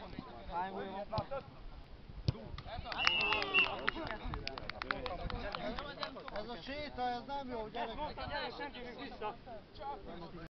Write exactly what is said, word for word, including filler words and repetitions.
Ez a séta, ez nem jó, gyerekek! Gyere, senki vissza!